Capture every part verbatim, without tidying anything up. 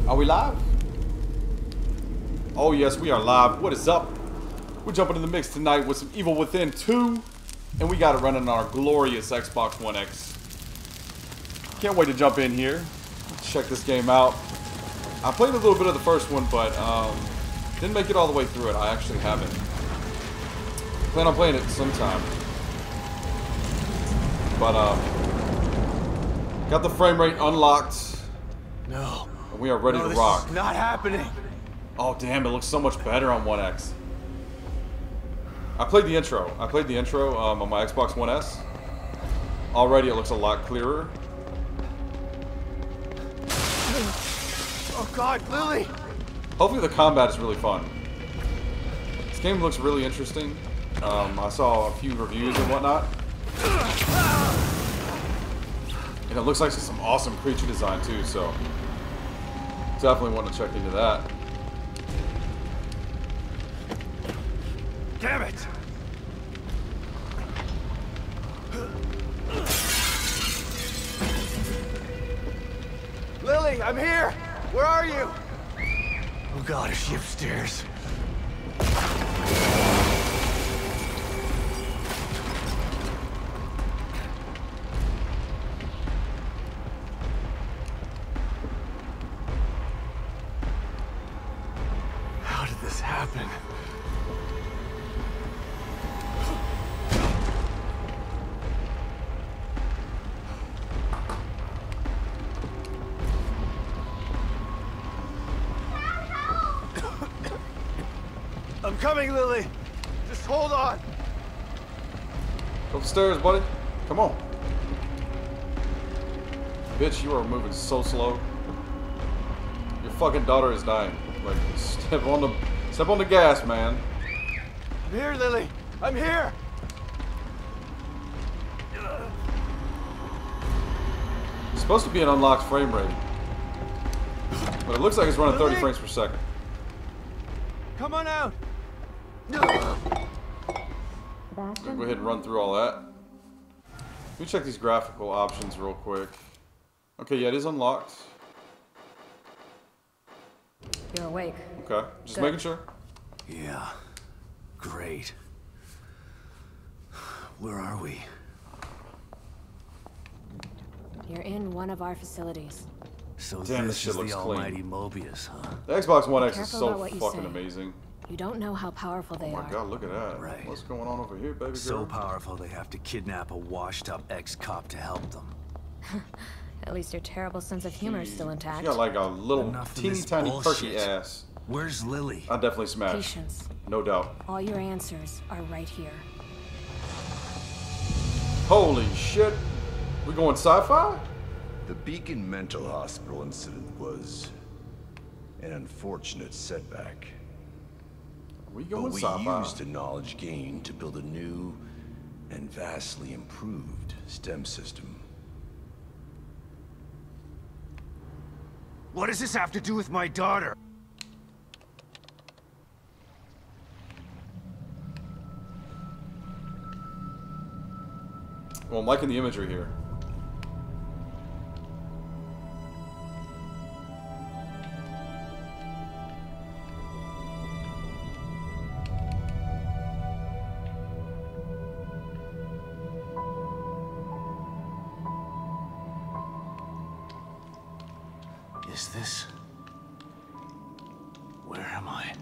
Are we live? Oh yes, we are live. What is up? We're jumping in the mix tonight with some Evil Within two. And we got it running on our glorious Xbox One X. Can't wait to jump in here. Let's check this game out. I played a little bit of the first one, but um, didn't make it all the way through it. I actually haven't. Plan on playing it sometime. But um, got the frame rate unlocked. No. And we are ready no, to this rock. Is not happening. Oh damn! It looks so much better on One X. I played the intro. I played the intro um, on my Xbox One S. Already, it looks a lot clearer. Oh God, Lily! Hopefully, the combat is really fun. This game looks really interesting. Um, I saw a few reviews and whatnot. And it looks like some awesome creature design too, so definitely want to check into that. Damn it! Lily, I'm here! Where are you? Oh God, is she upstairs? How did this happen? I'm coming, Lily. Just hold on. Upstairs, buddy. Come on. Bitch, you are moving so slow. Your fucking daughter is dying. Like, step on the, step on the gas, man. I'm here, Lily. I'm here. It's supposed to be an unlocked frame rate, but it looks like it's running thirty frames per second. Come on out. Go ahead and run through all that. Let me check these graphical options real quick. Okay, yeah, it is unlocked. You're awake. Okay, just Good. making sure. Yeah. Great. Where are we? You're in one of our facilities. So Damn, this this shit is looks the clean. almighty Mobius, huh? The Xbox One X is careful so about what you fucking say. amazing. You don't know how powerful they Oh my are. god, look at that. Right. What's going on over here, baby girl? So powerful they have to kidnap a washed-up ex-cop to help them. At least your terrible sense of humor is still intact. She got like a little Enough of teeny this tiny bullshit. perky ass. Where's Lily? I definitely smashed. Patience. No doubt. All your answers are right here. Holy shit. We going sci-fi? The Beacon Mental Hospital incident was an unfortunate setback. We But going we sci-fi. used the knowledge gained to build a new and vastly improved STEM system. What does this have to do with my daughter? Well, I'm liking the imagery here. Is this... Where am I?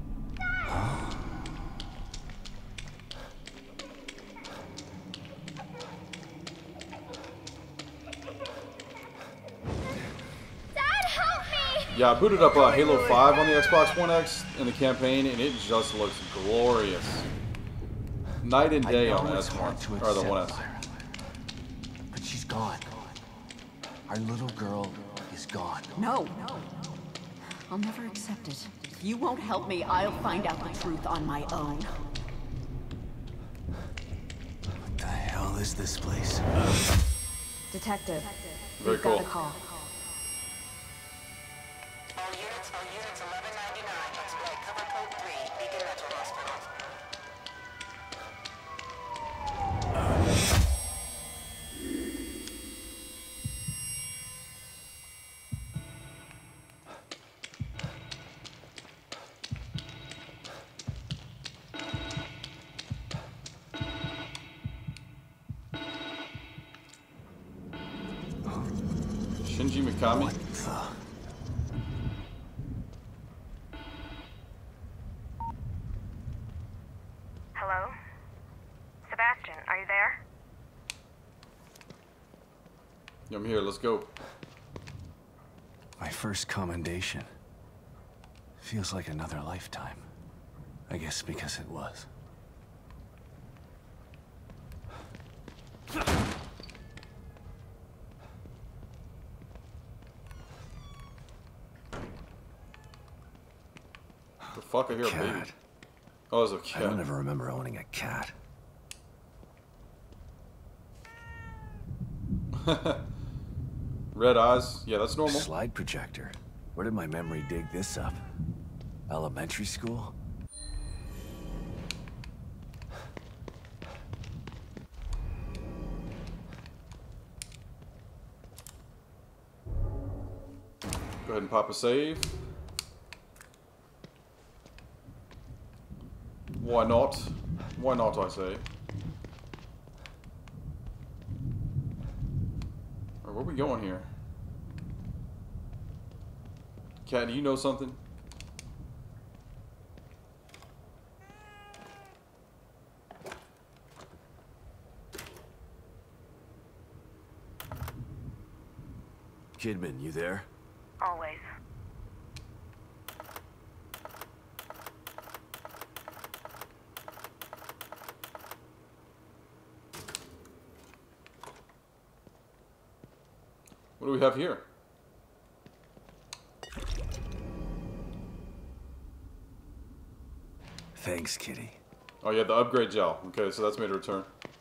Yeah, I booted up uh, Halo five on the Xbox One X in the campaign, and it just looks glorious. Night and day on the S one, or the one S. But she's gone. Our little girl is gone. No. No. I'll never accept it. If you won't help me, I'll find out the truth on my own. What the hell is this place? Detective, Very we've got cool. a call. All units, all units, eleven ninety-nine. Exploit cover code three, Beacon Mental Hospital. Shinji Mikami. What the? Hello? Sebastian, are you there? Yeah, I'm here. Let's go. My first commendation. Feels like another lifetime. I guess because it was. The fuck? I hear a baby. Cat. Oh, there's a I don't cat. ever remember owning a cat. Red eyes. Yeah, that's normal. Slide projector. Where did my memory dig this up? Elementary school? Go ahead and pop a save. Why not? Why not, I say. Alright, where are we going here? Cat, do you know something? Kidman, you there? Always. What do we have here? Thanks, kitty. Oh yeah, the upgrade gel. Okay, so that's made a return.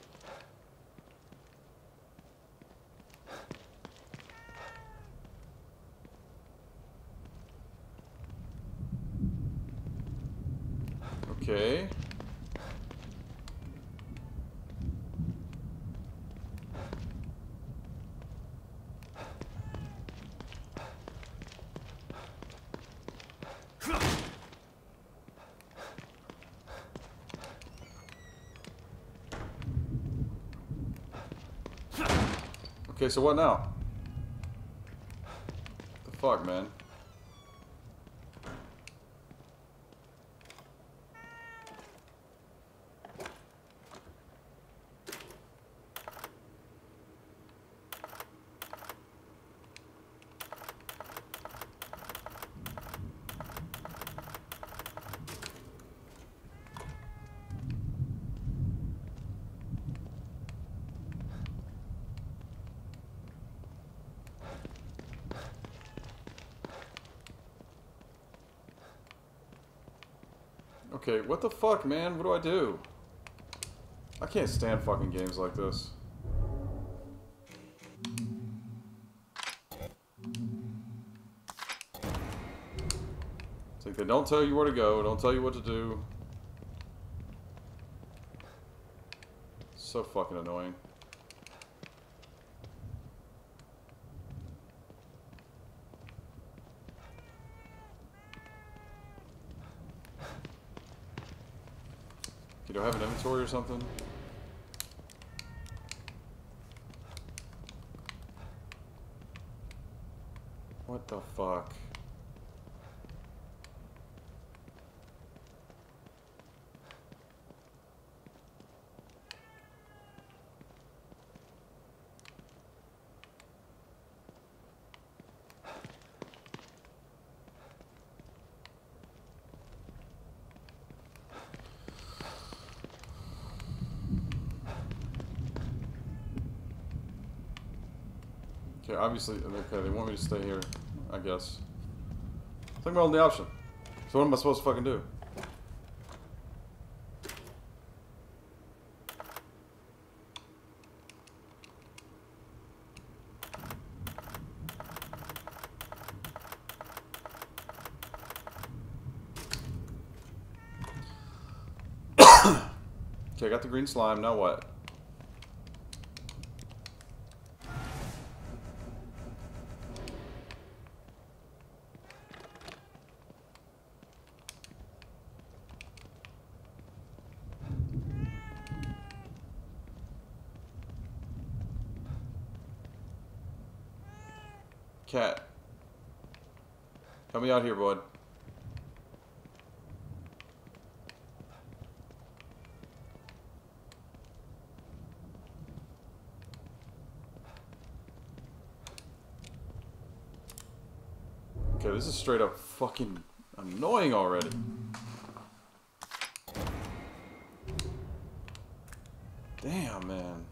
Okay. Okay, so what now? The fuck, man? Okay, what the fuck, man? What do I do? I can't stand fucking games like this. It's like they don't tell you where to go, don't tell you what to do. So fucking annoying. Do I have an inventory or something? What the fuck? Okay, obviously, okay, they want me to stay here, I guess. Think about the option. So what am I supposed to fucking do? Okay, I got the green slime, now what? cat. Help me out here, bud. Okay, this is straight up fucking annoying already. Damn, man.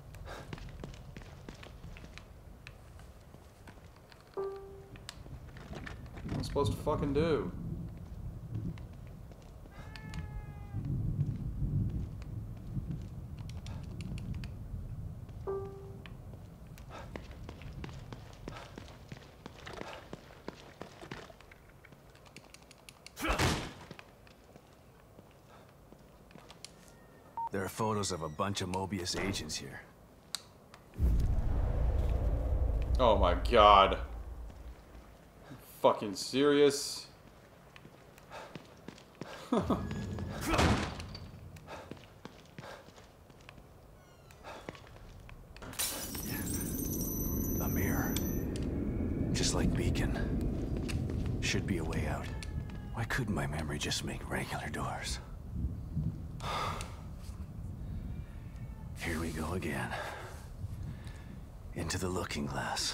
What am I supposed to fucking do? There are photos of a bunch of Mobius agents here. Oh my god. You fucking serious? A mirror. Just like Beacon. Should be a way out. Why couldn't my memory just make regular doors? Here we go again. Into the looking glass.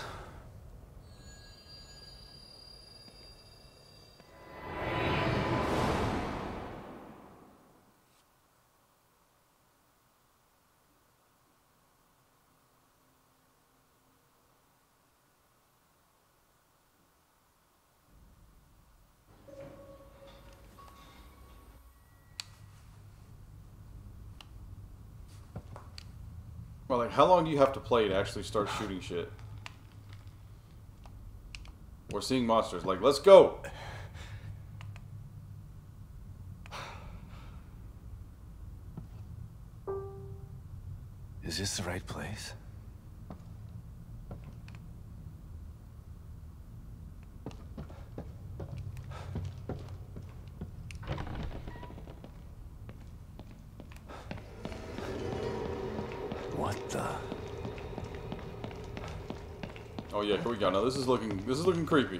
Well, like, how long do you have to play to actually start shooting shit? We're seeing monsters. Like, let's go! Is this the right place? What the? Oh yeah, here we go. Now this is looking this is looking creepy.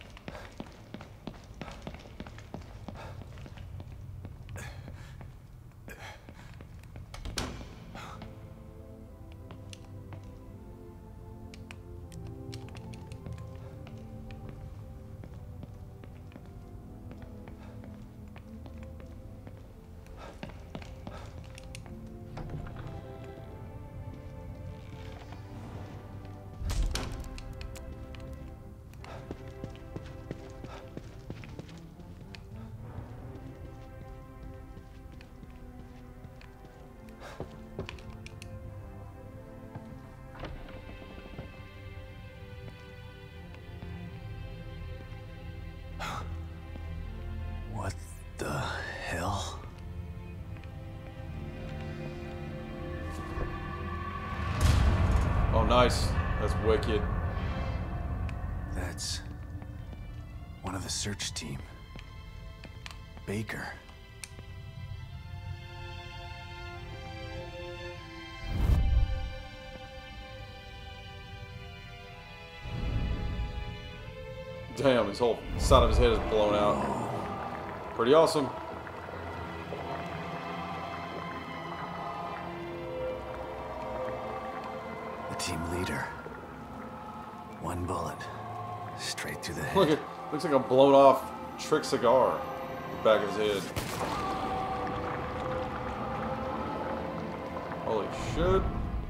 What the hell? Oh nice. That's wicked. That's one of the search team. Baker. Damn, his whole side of his head is blown out. Pretty awesome. The team leader. One bullet. Straight through the head. Look at looks like a blown off trick cigar. Back of his head. Holy shit.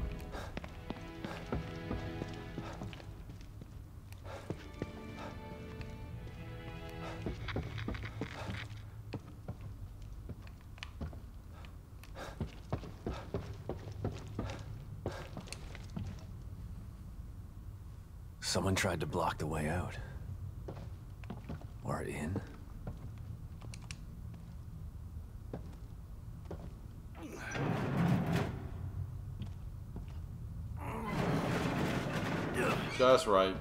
Someone tried to block the way out. Or in. That's right.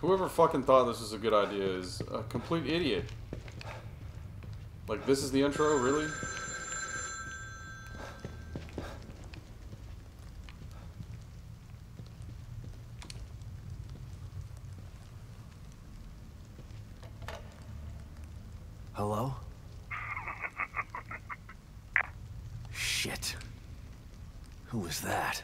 Whoever fucking thought this was a good idea is a complete idiot. Like, this is the intro? Really? Hello? Shit. Who was that?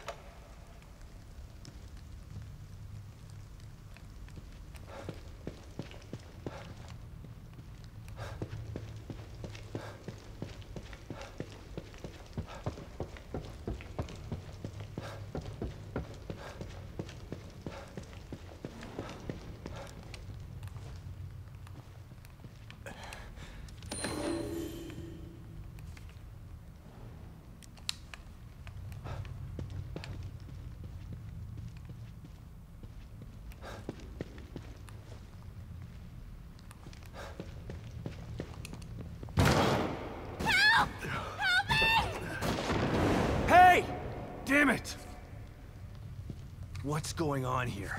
Hey! Damn it! What's going on here?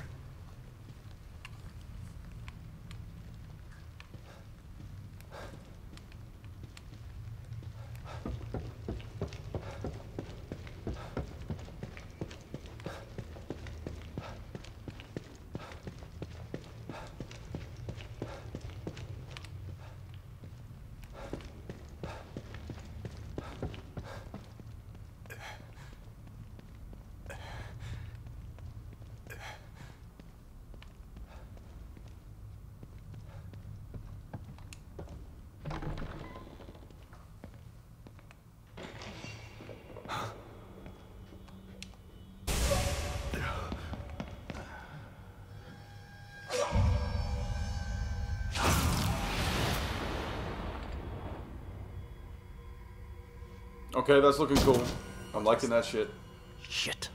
Okay, that's looking cool. I'm liking that shit. Shit.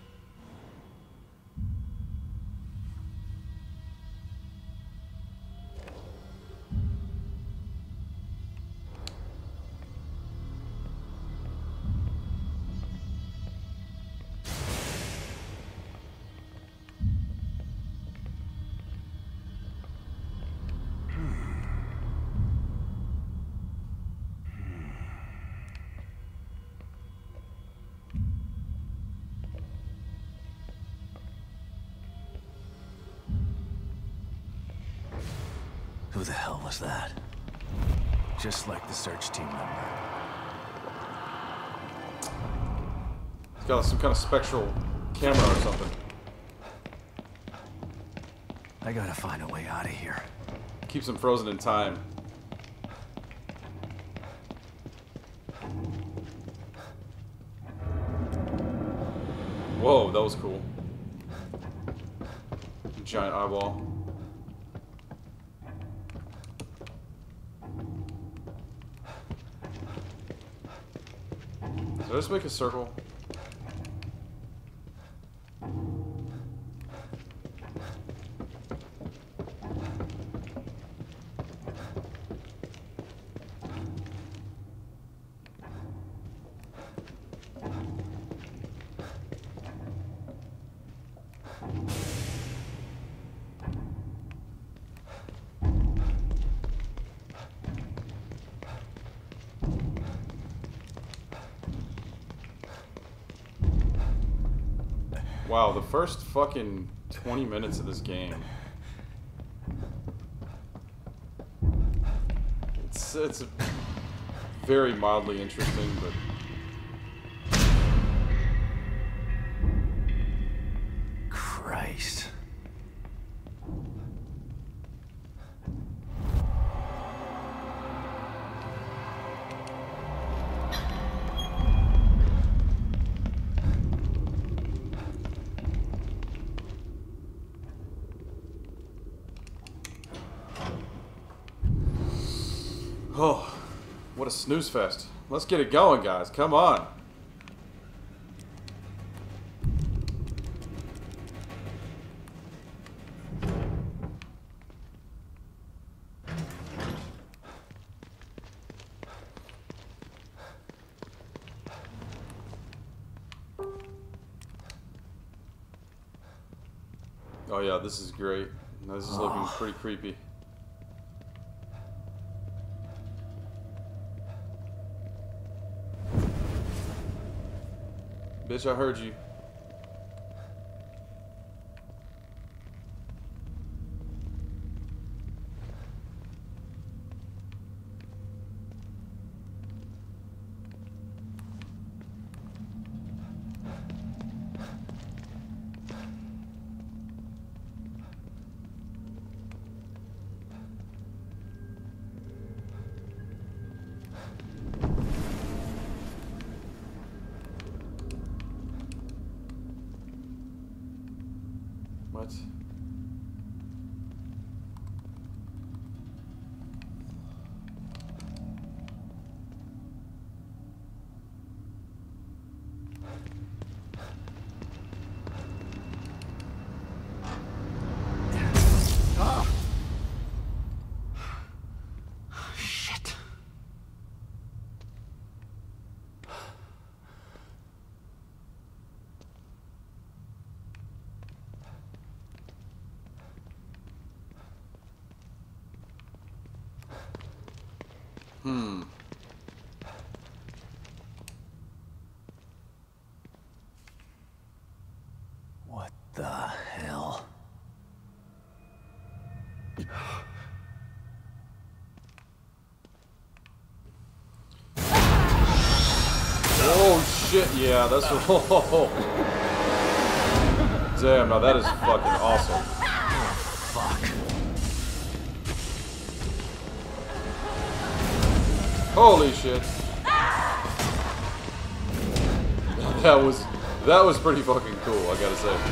Who the hell was that? Just like the search team member. It's got some kind of spectral camera or something. I gotta find a way out of here. Keeps them frozen in time. Whoa, that was cool. Giant eyeball. Did I just make a circle? Wow, the first fucking twenty minutes of this game. It's, it's very mildly interesting, but... Christ. Oh, what a snooze fest. Let's get it going, guys. Come on. Oh yeah, this is great. Now this is looking pretty creepy. Bitch, I heard you. What? Shit. Hmm. What the hell? Oh shit, yeah, that's oh. Damn, now that is fucking awesome. Fuck. Holy shit. That was that was pretty fucking cool, I gotta say.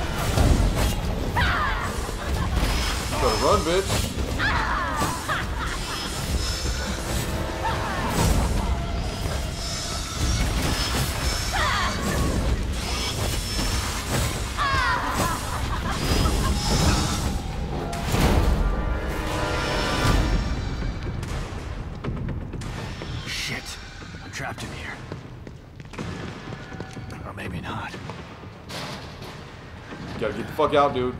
Better run, bitch. Shit. I'm trapped in here. Or maybe not. Gotta get the fuck out, dude.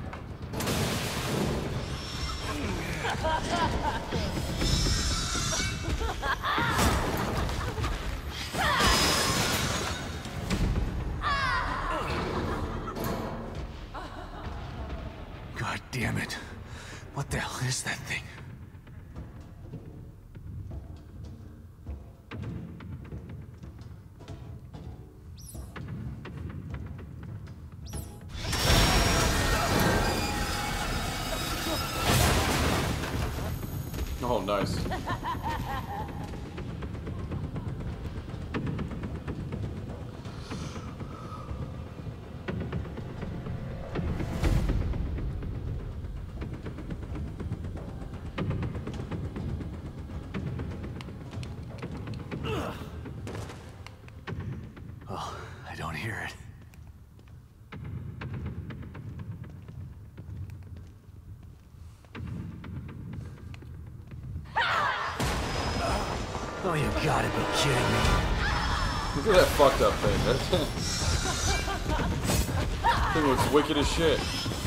God damn it. What the hell is that thing? Oh, nice. Oh, I don't hear it. Oh, you gotta be kidding me. Look at that fucked up thing. That thing looks wicked as shit.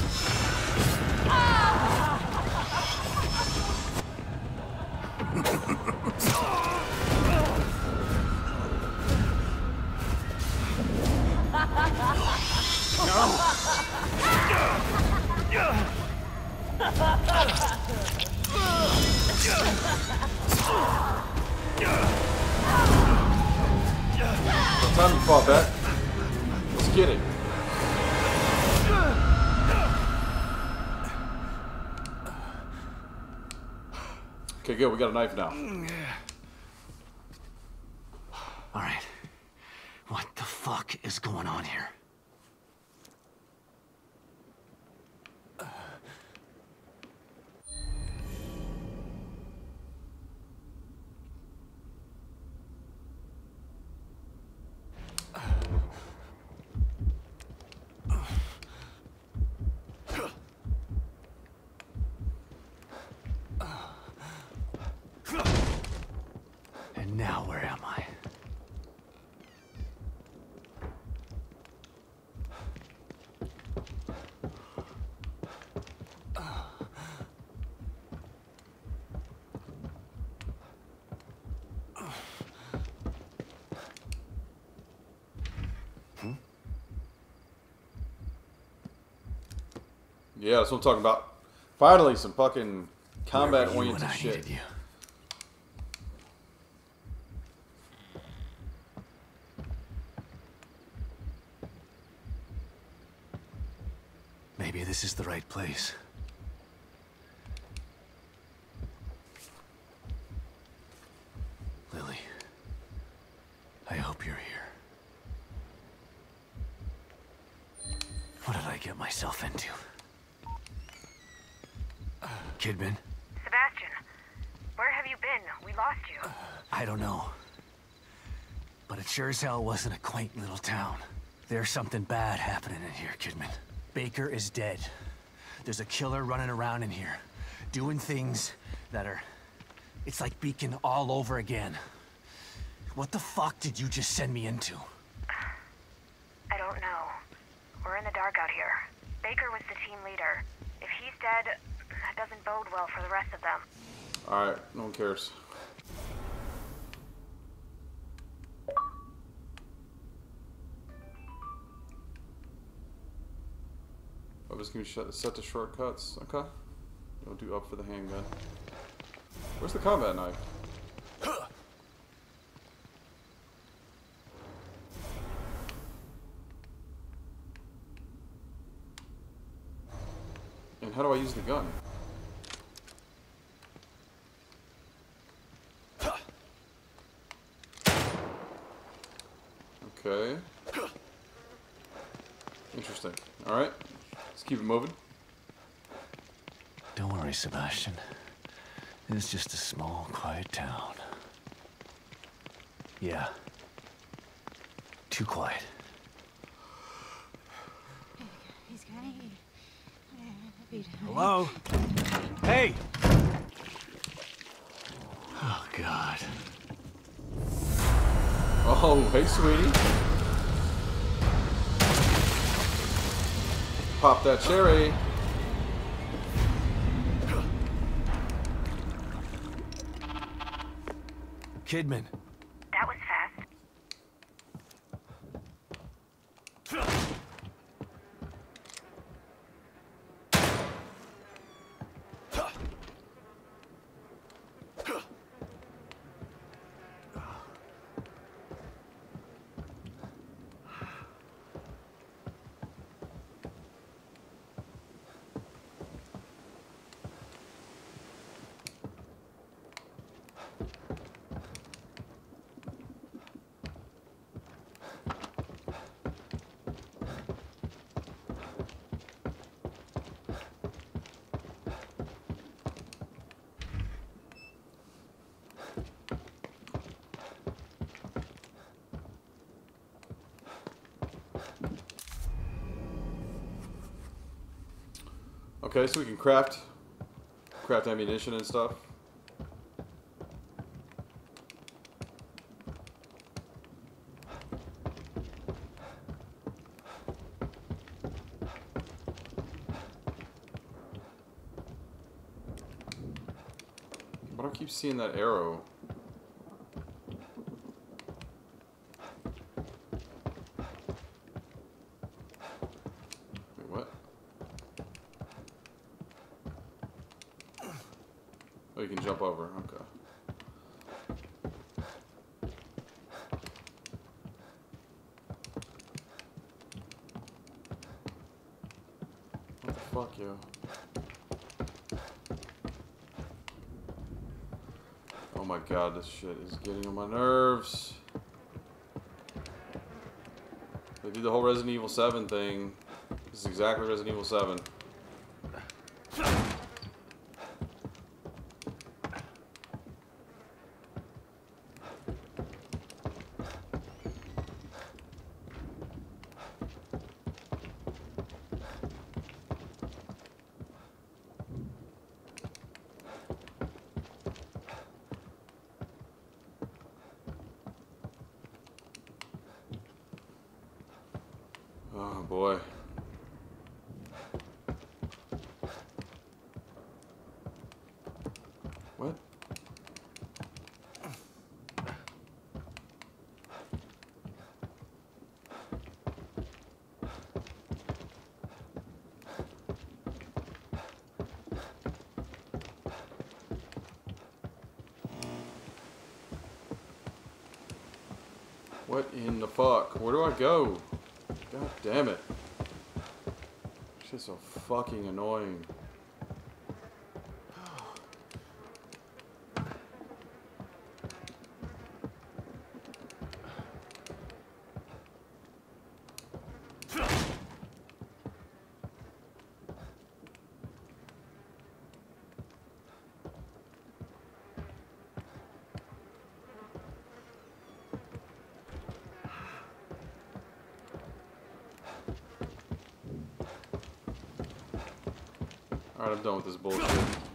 Time you fought back. Let's get it. Okay, good. We got a knife now. All right. What the fuck is going on here? And now where am I? Yeah, that's what I'm talking about. Finally, some fucking combat-oriented Where were you when I shit. needed you? Maybe this is the right place. Lily, I hope you're here. What did I get myself into? Kidman? Sebastian, where have you been? We lost you. I don't know. But it sure as hell wasn't a quaint little town. There's something bad happening in here, Kidman. Baker is dead. There's a killer running around in here, doing things that are... It's like Beacon all over again. What the fuck did you just send me into? I don't know. We're in the dark out here. Baker was the team leader. If he's dead, that doesn't bode well for the rest of them. Alright, no one cares. I'm just gonna shut, set the shortcuts. Okay. We'll do up for the handgun. Where's the combat knife? And how do I use the gun? Okay. Interesting. Alright. Let's keep it moving. Don't worry, Sebastian. It's just a small, quiet town. Yeah. Too quiet. Hello? Hey! Oh, God. Oh, hey, sweetie. Pop that cherry. Kidman. That was fast. Okay, so we can craft craft ammunition and stuff. But I keep seeing that arrow. Wait, what? Oh, you can jump over. Okay. What the fuck, yo? Oh my god, this shit is getting on my nerves. They did the whole Resident Evil seven thing. This is exactly Resident Evil seven. Oh boy. What? What in the fuck? Where do I go? God damn it. It's just so fucking annoying. Alright, I'm done with this bullshit.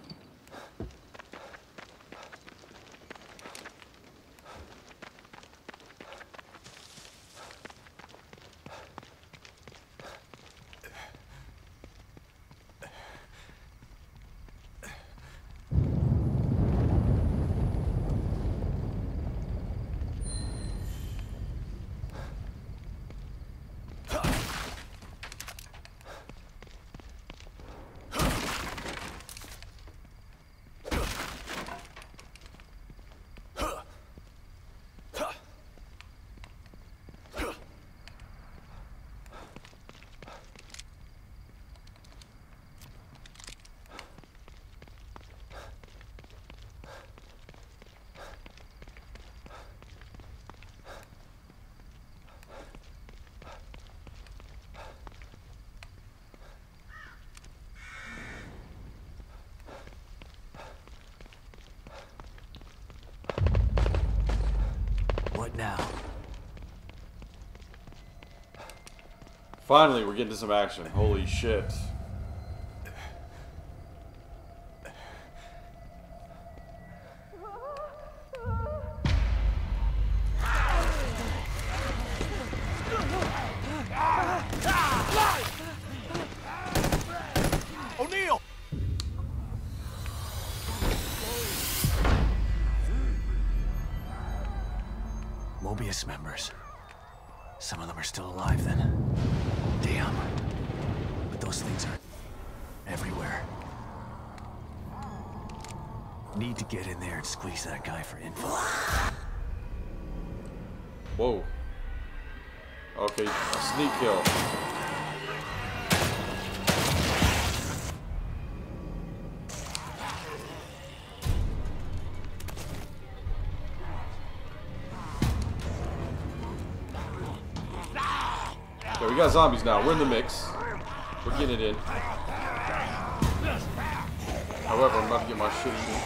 What now? Finally, we're getting to some action. Holy shit. O'Neill! Mobius members. Some of them are still alive then. Damn. But those things are everywhere. Need to get in there and squeeze that guy for info. Whoa. Okay, a sneak kill. Okay, we got zombies now. We're in the mix. We're getting it in. However, I'm about to get my shit eaten.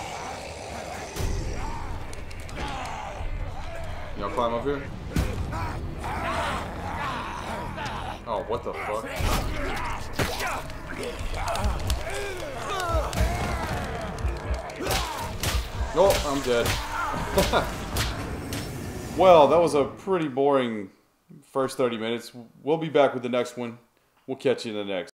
Y'all climb up here? Oh, what the fuck? Oh, I'm dead. Well, that was a pretty boring first thirty minutes. We'll be back with the next one. We'll catch you in the next.